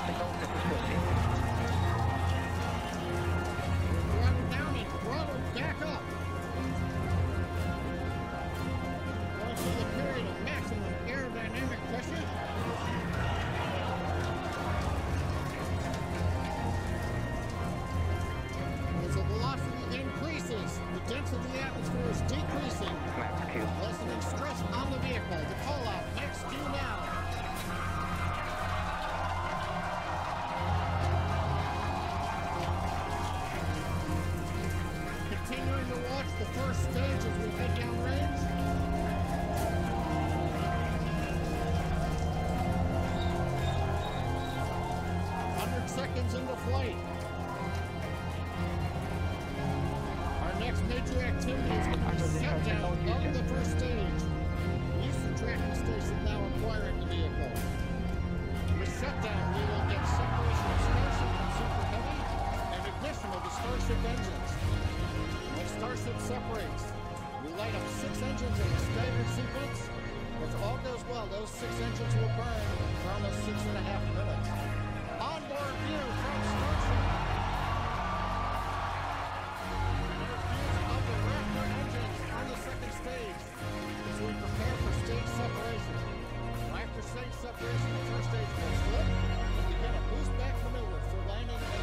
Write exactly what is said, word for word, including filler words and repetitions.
signal difficulty. Throttle down and throttle back up. Going through the period of maximum aerodynamic pressure. As the velocity increases, the density of the atmosphere is decreasing, Max Q. lessening stress on the vehicle. The call out, max Q now. Continuing to watch the first stage as we head down range. one hundred seconds into flight. Our next major activity is going to be shutdown of the first stage. Use the tracking station now acquiring the vehicle. With shutdown, we will get separation of Starship and Super Heavy and ignition of the Starship engines. When Starship separates, we light up six engines in a staggered sequence. If all goes well, those six engines will burn for almost six and a half minutes. Onboard view from Starship. On the second stage, as we prepare for stage separation. After stage separation, the first stage will slip and begin a boost back maneuver for landing